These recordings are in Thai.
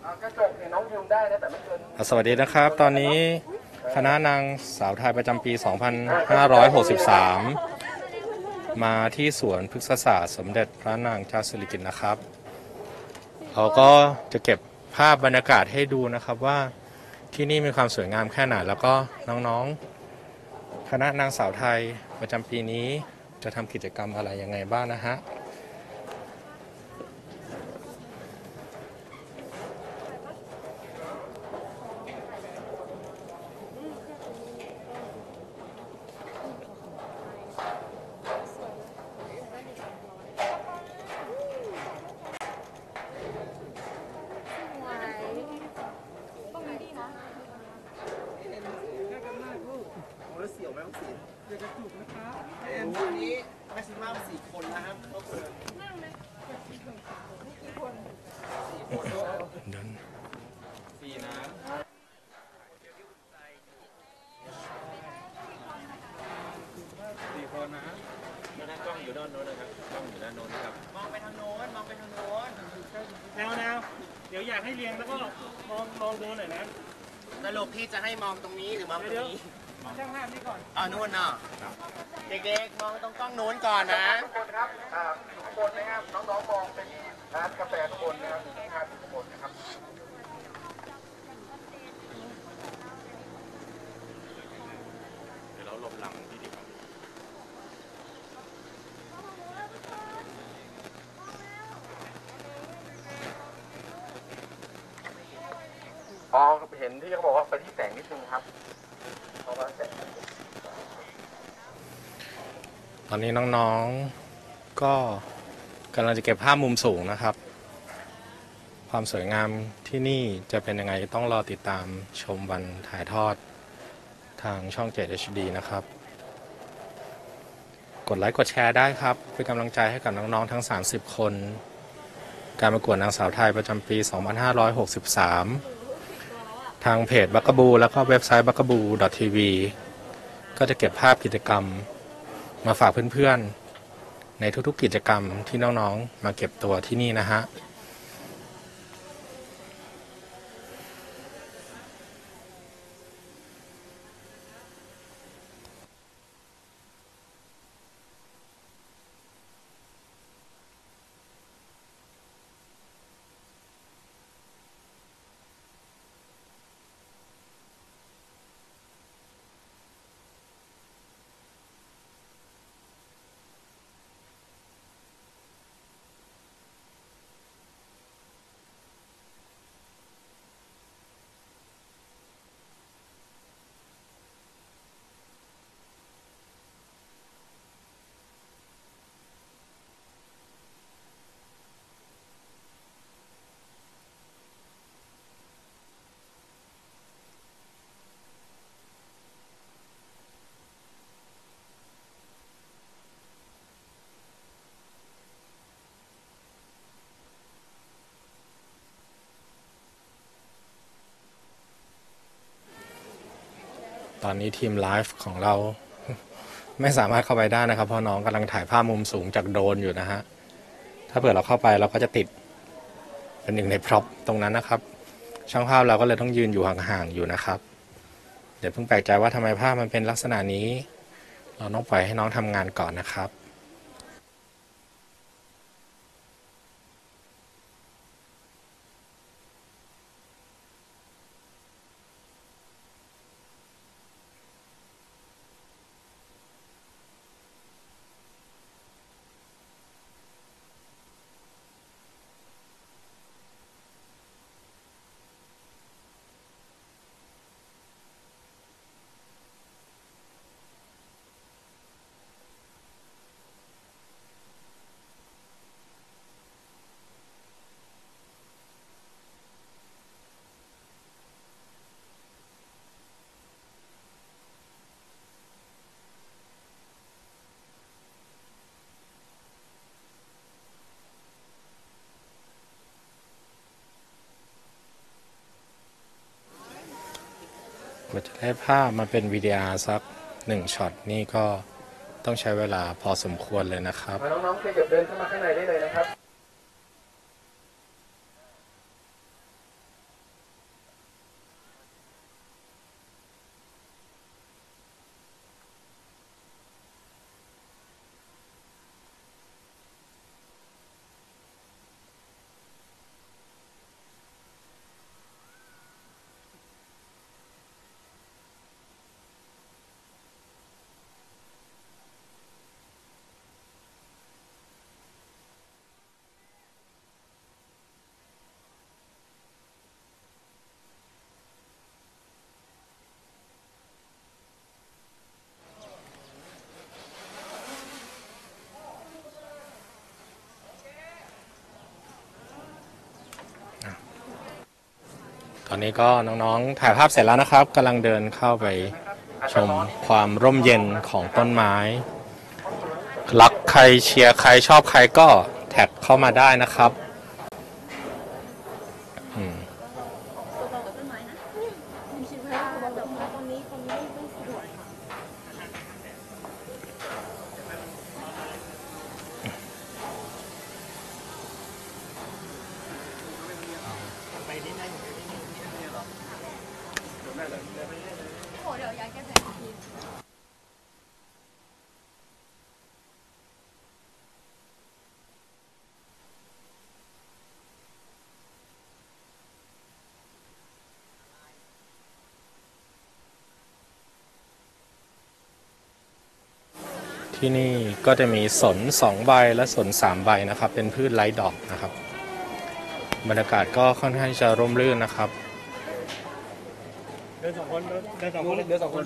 กระจกเนี่ยน้องยืมได้นะแต่ไม่เกินสวัสดีนะครับตอนนี้คณะนางสาวไทยประจำปี 2563 มาที่สวนพฤกษศาสตร์สมเด็จพระนางเจ้าสิริกิติ์นะครับเราก็จะเก็บภาพบรรยากาศให้ดูนะครับว่าที่นี่มีความสวยงามแค่ไหนแล้วก็น้องๆคณะนางสาวไทยประจำปีนี้จะทำกิจกรรมอะไรยังไงบ้างนะฮะเสี่ยวไหมต้องสีเดี๋ยวกระจุกนะครับวันนี้แม็กซิมัม4 คนนะครับก็คือเดิน 4 นะ4 คนนะแล้วกล้องอยู่ด้านโน้นนะครับกล้องอยู่ด้านโน้นครับมองไปทางโน้นมองไปทางโน้นแนวเดี๋ยวอยากให้เรียงแล้วก็มองดูหน่อยนะสรุปพี่จะให้มองตรงนี้หรือมองตรงนี้ช่างภาพนี่ก่อนนู่นเนาะเด็กๆมองตรงกล้องโน้นก่อนนะทุกคนครับทุกคนนะครับน้องๆมองไปที่ร้านกาแฟทุกคนนะครับทุกคนนะครับเดี๋ยวเราหลบหลังพี่ดีกว่าเห็นที่เขาบอกว่าไปที่แสงนิดนึงครับเพราะว่าแสงตอนนี้น้องๆก็กำลังจะเก็บภาพมุมสูงนะครับ ความสวยงามที่นี่จะเป็นยังไงต้องรอติดตามชมวันถ่ายทอดทางช่อง 7 HD นะครับกดไลค์กดแชร์ได้ครับเป็นกำลังใจให้กับน้องๆทั้ง30 คนการประกวดนางสาวไทยประจำปี 2563 ทางเพจบักกะบูแล้วก็เว็บไซต์ bugaboo.tv ก็จะเก็บภาพกิจกรรมมาฝากเพื่อนๆในทุกๆกิจกรรมที่น้องๆมาเก็บตัวที่นี่นะฮะตอนนี้ทีมไลฟ์ของเราไม่สามารถเข้าไปได้นะครับเพราะน้องกำลังถ่ายภาพมุมสูงจากโดรนอยู่นะฮะถ้าเผื่อเราเข้าไปเราก็จะติดเป็นหนึ่งในพร็อพตรงนั้นนะครับช่างภาพเราก็เลยต้องยืนอยู่ห่างๆอยู่นะครับเดี๋ยวเพิ่งแปลกใจว่าทำไมภาพมันเป็นลักษณะนี้เราต้องปล่อยให้น้องทำงานก่อนนะครับกว่าจะได้ภาพมาเป็นวิดีโอสัก1 ช็อตนี่ก็ต้องใช้เวลาพอสมควรเลยนะครับน้องๆขยับเดินเข้ามาข้างในได้เลยนะครับตอนนี้ก็น้องๆถ่ายภาพเสร็จแล้วนะครับกำลังเดินเข้าไปชมความร่มเย็นของต้นไม้รักใครเชียร์ใครชอบใครก็แท็กเข้ามาได้นะครับที่นี่ก็จะมีสน2 ใบและสน3 ใบนะครับเป็นพืชไร้ดอกนะครับบรรยากาศก็ค่อนข้างจะร่มรื่นนะครับเดินสองคนเดินสองคนเดินสองคน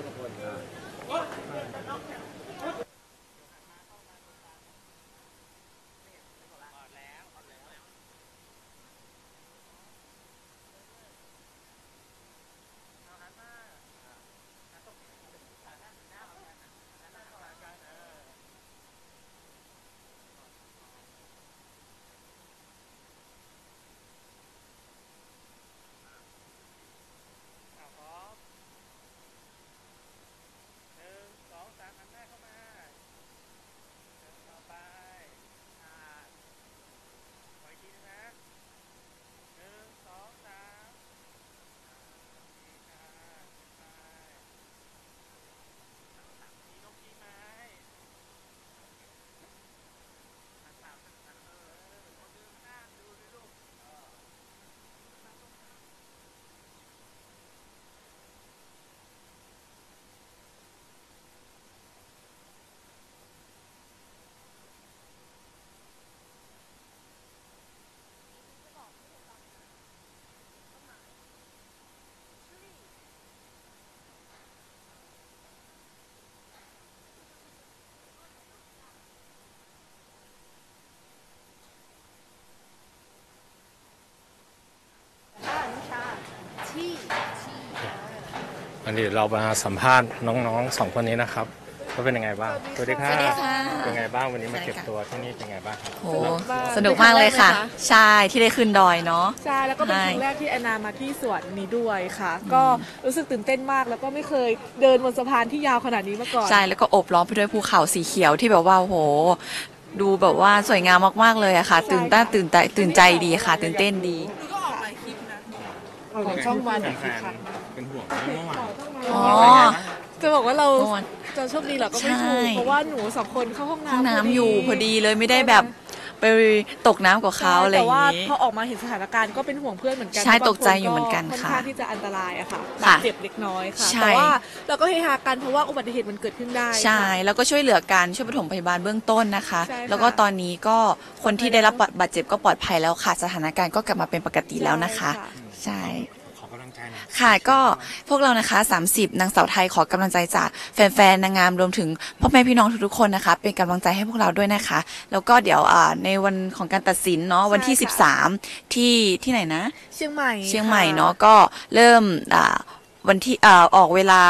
วันนี้เรามาสัมภาษณ์น้องๆ2 คนนี้นะครับว่าเป็นยังไงบ้างสวัสดีค่ะเป็นไงบ้างวันนี้มาเก็บตัวที่นี่เป็นไงบ้างครับโหสนุกมากเลยค่ะใช่ที่ได้ขึ้นดอยเนาะใช่แล้วก็เป็นครั้งแรกที่แอนนามาที่สวนนี้ด้วยค่ะ ก็รู้สึกตื่นเต้นมากแล้วก็ไม่เคยเดินบนสะพานที่ยาวขนาดนี้มาก่อนใช่แล้วก็โอบล้อมไปด้วยภูเขาสีเขียวที่แบบว่าโหดูแบบว่าสวยงามมากๆเลยอะค่ะตื่นใจดีค่ะ ตื่นเต้นดีของช่องวันค่ะเป็นห่วงเมื่อวานอ๋อจะบอกว่าเราเมื่อวานจะโชคดีเหรอก็ไม่ถูกใช่เพราะว่าหนู2 คนเข้าห้องห้องน้ำน้ำอยู่พอดีเลยไม่ได้แบบไปตกน้ำกับเขาอะไรอแต่ย่างว่านี้พอออกมาเห็นสถานการณ์ก็เป็นห่วงเพื่อนเหมือนกันใช่บางคตกใจอยู่เหมือนกันค่อนค่ะข้างที่จะอันตรายอะค่ะค่ะบาดเจ็บเล็กน้อยค่ะใช่แต่ว่าเราก็เฮฮากันเพราะว่าอุบัติเหตุมันเกิดขึ้นได้ใช่ค่ะแล้วก็ช่วยเหลือกันช่วยปฐมพยาบาลเบื้องต้นนะคะใช่ค่ะแล้วก็ตอนนี้ก็คนที่ได้รับบาดเจ็บก็ปลอดภัยแล้วค่ะ สถานการณ์ก็กลับมาเป็นปกติแล้วนะคะ ใช่ขอกำลังใจหน่อยค่ะก็พวกเรานะคะ30นางสาวไทยขอกำลังใจจากแฟนๆนางงามรวมถึงพ่อแม่พี่น้องทุกๆคนนะคะเป็นกำลังใจให้พวกเราด้วยนะคะ แล้วก็เดี๋ยวในวันของการตัดสินเนาะวันที่ใช่ค่ะ 13ที่ไหนนะเชียงใหม่เชียงใหม่ค่เนาะก็เริ่มวันที่ออกเวลา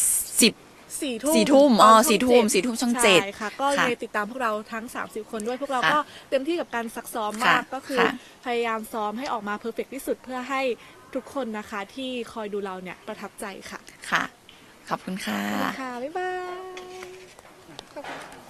10 4 ทุ่มอ๋อตนช่อง 4 ทุ่มช่องใช่ 7 ค่ะก็ค่ะยังไงติดตามพวกเราทั้ง30 คนด้วยพวกเราค่ะก็เต็มที่กับการซักซ้อมมากค่ะก็คือค่ะพยายามซ้อมให้ออกมาเพอร์เฟกที่สุดเพื่อให้ทุกคนนะคะที่คอยดูเราเนี่ยประทับใจค่ะค่ะ ขอบคุณค่ะขอบคุณค่ะ บ๊ายบาย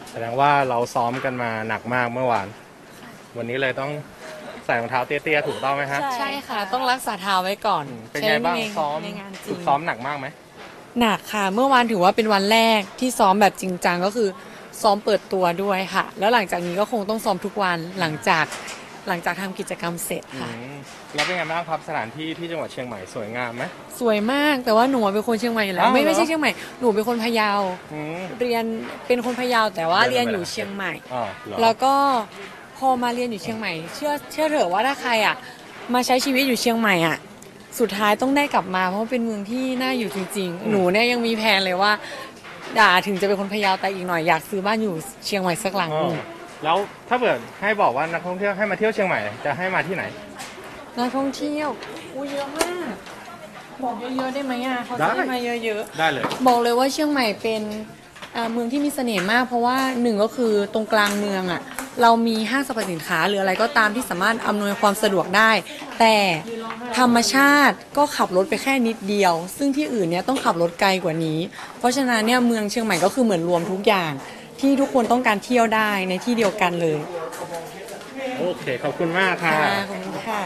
แสดงว่าเราซ้อมกันมาหนักมากเมื่อวาน วันนี้เลยต้องใส่รองเท้าเตี้ยๆถูกต้องไหมฮะใช่ค่ะ ต้องรักษาเท้าไว้ก่อนเป็นไงบ้างใช้ซ้อมในงานจริฝึงกซ้อมหนักมากไหมหนักค่ะ เมื่อวานถือว่าเป็นวันแรกที่ซ้อมแบบจริงจังก็คือซ้อมเปิดตัวด้วยค่ะ แล้วหลังจากนี้ก็คงต้องซ้อมทุกวันหลังจากทำกิจกรรมเสร็จค่ะแล้วเป็นไงบ้างครับสถานที่ที่จังหวัดเชียงใหม่สวยงามไหมสวยมากแต่ว่าหนูเป็นคนเชียงใหม่อยู่แล้วอ้าวเหรอไม่ใช่เชียงใหม่หนูเป็นคนพะเยาอืมเรียนเป็นคนพะเยาแต่ว่าเรีเรียยนนไปอยู่ไหนเชียงใหม่อ๋อเหรอแล้วก็พอมาเรียนอยู่เชียงใหม่ เชื่อเถอะว่าถ้าใครอ่ะมาใช้ชีวิตอยู่เชียงใหม่อ่ะสุดท้ายต้องได้กลับมาเพราะว่าเป็นเมืองที่น่าอยู่จริงๆ หนูเนี่ยยังมีแผนเลยว่าถึงจะเป็นคนพะเยาแต่อีกหน่อยอยากซื้อบ้านอยู่เชียงใหม่สักหลังอ๋หอนึ่งแล้วถ้าเกิดให้บอกว่านักท่องเที่ยวให้มาเที่ยวเชียงใหม่จะให้มาที่ไหนนักท่องเที่ยวอู้เยอะมากบอกเยอะๆได้ไหมอ่ะเขาจะได้ได้มาเยอะได้เลยๆบอกเลยว่าเชียงใหม่เป็นเมืองที่มีเสน่ห์มาก เพราะว่าหนึ่งก็คือตรงกลางเมืองอ่ะเรามีห้างสรรพสินค้าหรืออะไรก็ตามที่สามารถอำนวยความสะดวกได้ แต่ธรรมชาติก็ขับรถไปแค่นิดเดียว ซึ่งที่อื่นเนี่ยต้องขับรถไกลกว่านี้ เพราะฉะนั้นเนี่ยเมืองเชียงใหม่ก็คือเหมือนรวมทุกอย่างที่ทุกคนต้องการเที่ยวได้ในที่เดียวกันเลยโอเค ขอบคุณมากค่ะค่ะขอบคุณค่ะ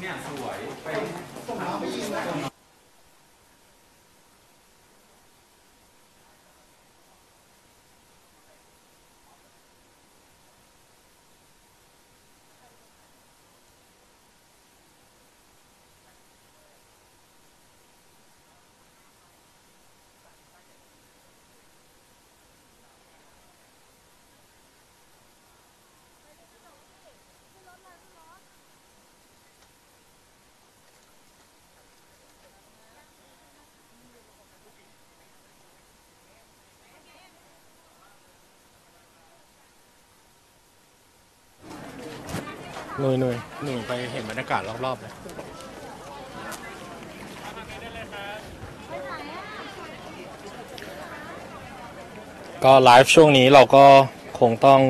หนุ่ยไปเห็นบรรยากาศรอบๆเลยก็ไลฟ์ช่วงนี้เราก็คงต้อง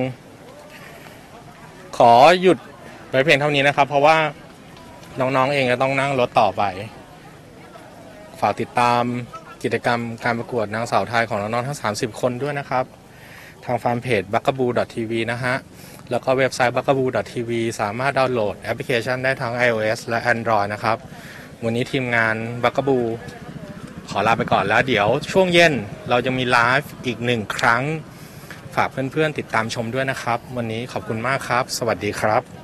ขอหยุดไว้เพียงเท่านี้นะครับ เพราะว่าน้องๆเองก็ต้องนั่งรถต่อไป ฝากติดตามกิจกรรมการประกวดนางสาวไทยของน้องๆทั้ง30 คนด้วยนะครับ ทางแฟนเพจ bugaboo.tv นะฮะ แล้วก็เว็บไซต์ bugaboo.tv สามารถดาวน์โหลดแอปพลิเคชันได้ทั้ง iOS และ Android นะครับ วันนี้ทีมงาน bugaboo ขอลาไปก่อนแล้วเดี๋ยวช่วงเย็นเราจะมีไลฟ์อีก1 ครั้ง ฝากเพื่อนๆติดตามชมด้วยนะครับ วันนี้ขอบคุณมากครับ สวัสดีครับ